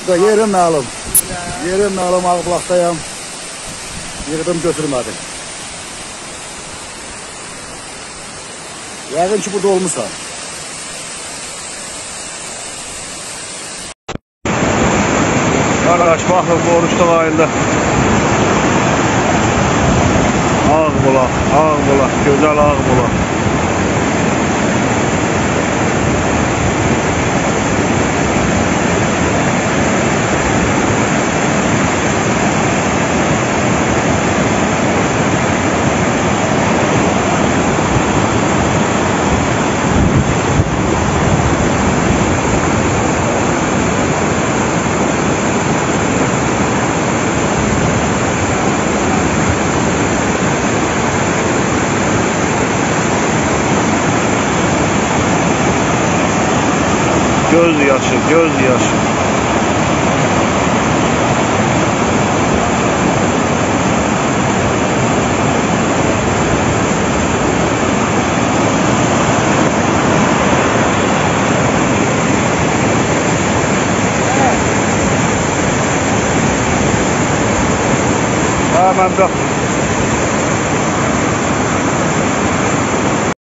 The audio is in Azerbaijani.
Yerim məlum. Yerim məlum, Ağbulaqdayam. Yığdım, götürmədim. Yəqin ki, burada olmuşsan. Arkadaş bakın Oruçluq ayında Ağbulaq, gözəl Ağbulaq. Göz yaşı, göz yaşı. Hemen bak.